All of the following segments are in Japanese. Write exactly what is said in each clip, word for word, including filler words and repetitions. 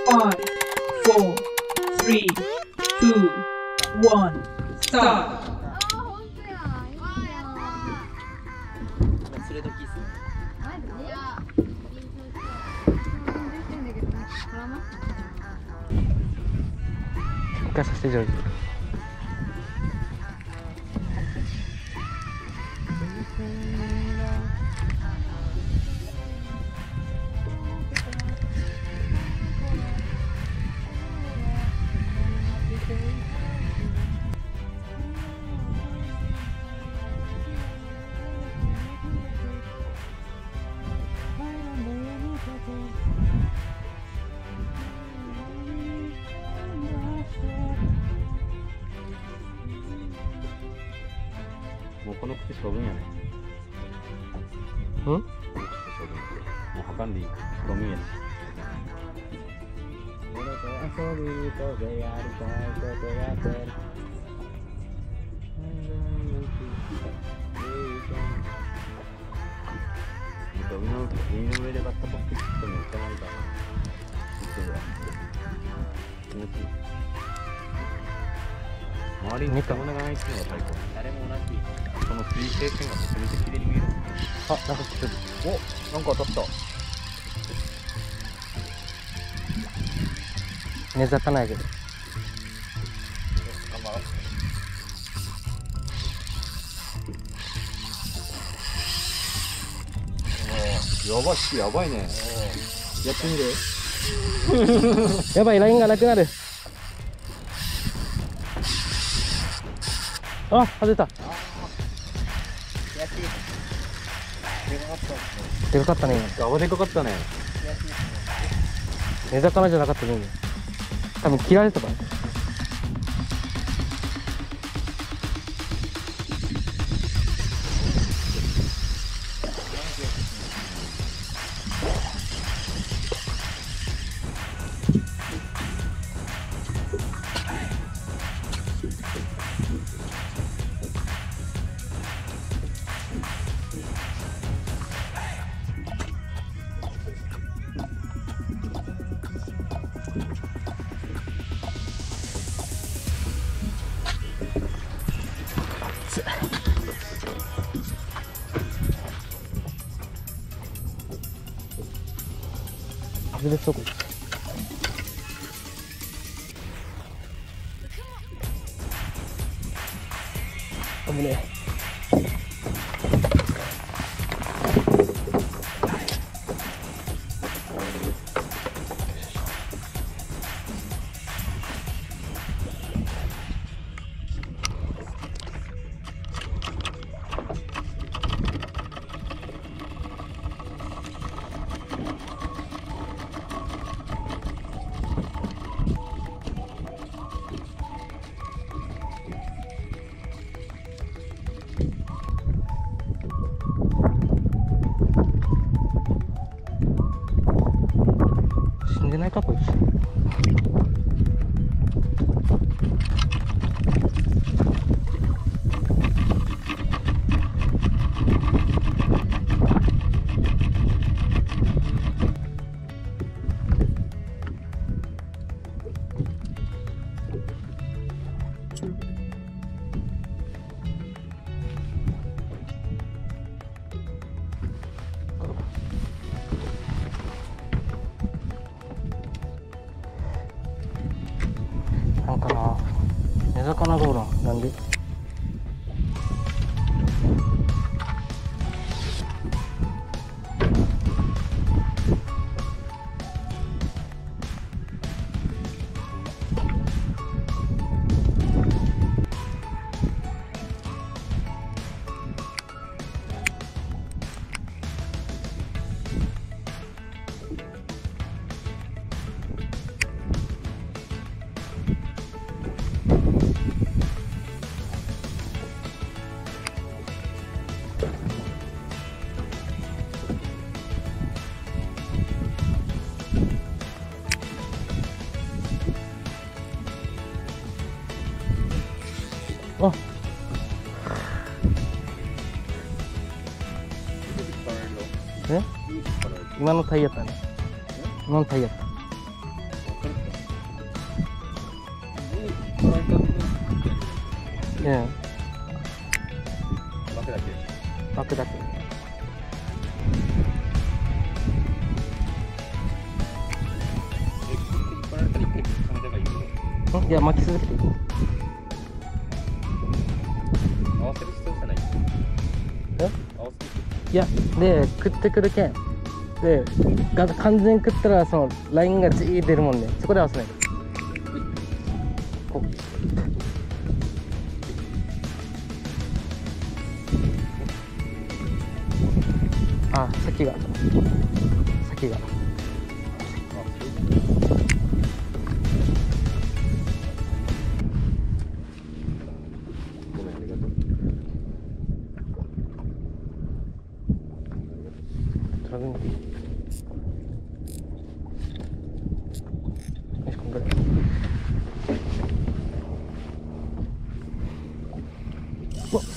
five, four, three, two, one, start. 連れ時っすね。 一回させてジョージ。 もうこの靴処分やね。 うん？ もうはかんでいい。ゴミやし。俺と遊びとでやりたいことやってる。海の海の上でバッタバッタってめっちゃなんか気持ちいい。周りに人物がないっていうのが最高。誰も同じ。この水平線がめちゃめちゃ綺麗に見える。あ、なんかちょっと、お、なんか当たった。 根ざかないけど。 頑張ろう。やばいし、やばいね。やってみる。 やばい、ラインがなくなる。あ、外れた。でかかったね。 あばでかかったね。 根魚じゃなかったね。多分切られたから。外れそうか。危ねえ。死んでないかこいつ。なんかな、根魚道路なんで。あ、え？今のタイヤだね。今のタイヤだ。 うん枠だけ。 枠だけ。 え、引っ張られたら一回止めた方がいいよ。 んいや巻き続けていい。 合わせる必要じゃない。 え合わせる。 いやで食ってくるけんでが完全に食ったらそのラインがジー出るもんね。そこで合わせない。こうあ先が先がごめん、ありがとう。 多分よしこんぐらい。うわっ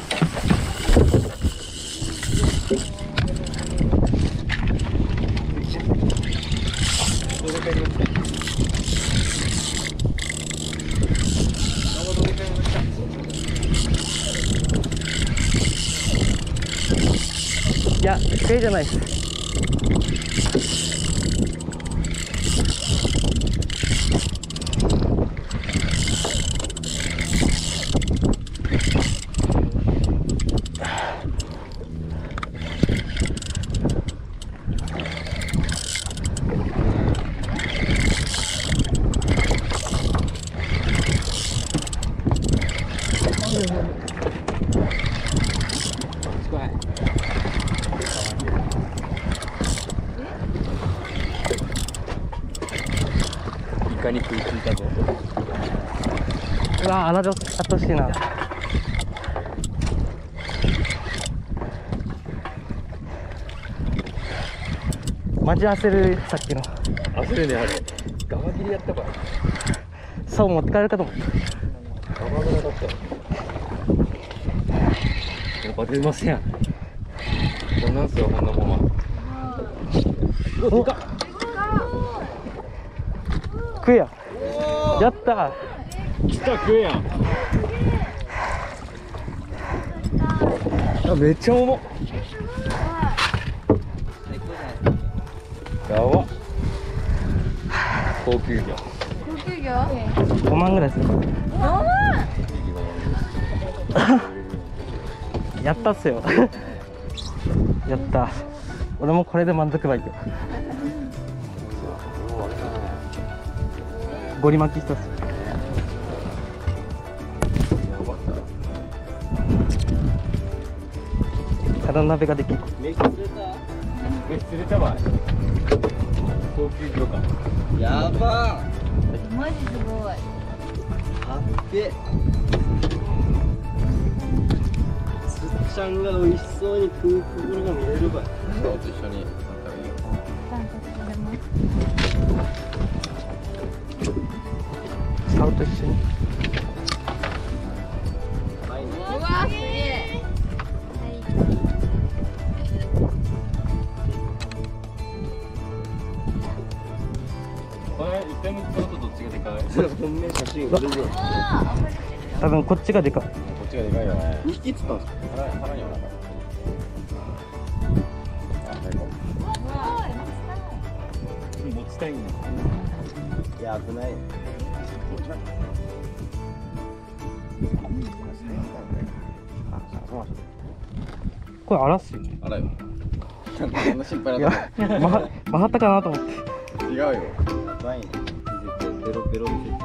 いや、手じゃないです。 イカに食いついたぞ。 うわ穴であってほしいな。マジ焦るさっきの。 焦るね、あれ。ガマ切りやったから。 そう持って帰るかと思った。 ガマグラだったよ。やっぱ出ません。こんなんすよ、こんなもんは。 おでかっ。食えや。やったー。 来た、食えやん。あ、めっちゃ重っ。やばっ。高級魚。 高級魚？ ごまんぐらいする。 ごまん。 やったっすよ。やった。俺もこれで満足ばいけど。ゴリ巻き一つ。ただ鍋ができる。 めっちゃ釣れた。めっちゃ釣れたわ。高級魚か。 やばマジすごい。 ーはっけつっちゃんが美味しそうに食うところが見れるばい。 顔と一緒に食べよ竿と一緒に。 うわすげえ。 これ一回目使うとどっちがでかい？ 本命写真これぞ。 多分こっちがでかい。 こっちがでかいよね。 にひきつったんすか。 腹腹にはなかった。あ、最高。持ちたいんだ。 いや危ない。 これ荒っすよ。 あらよ。そんな心配いなや、まは、まはったかなと思って。 違うよ。 やばいね。見せてベロベロ見せて。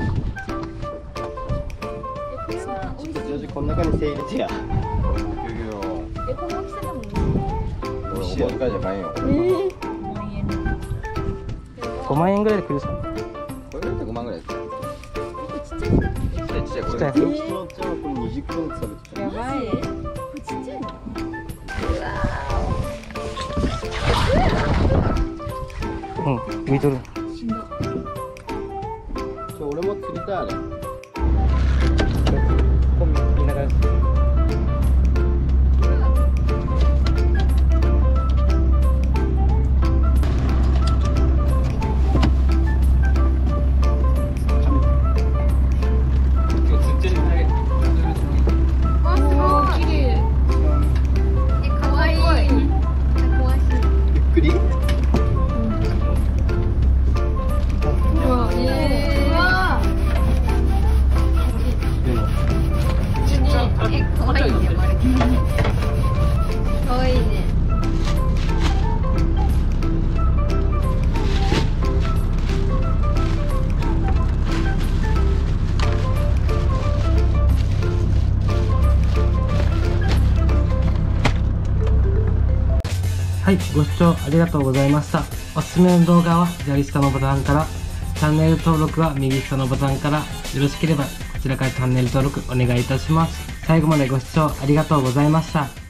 ジョージこの中に手入れてや。 高級魚。 え、この大きさでもいい。 俺お小遣いじゃ買えんよ。 ごまん円ぐらいで来るさ。 これだってごまんぐらいですよ。 ちっちゃい。 ちっちゃいちっちゃいこれ。 ちっちゃいこの人のちゃんはこれにじゅっこずつ食べてた。 やばい。これちっちゃいの。 うん、浮いとる。 しんど。 ちょ俺も釣りたいあれ。 こう見ながら。 今日釣ってるね。 はい、ご視聴ありがとうございました。おすすめの動画は左下のボタンから、チャンネル登録は右下のボタンから、よろしければこちらからチャンネル登録お願いいたします。最後までご視聴ありがとうございました。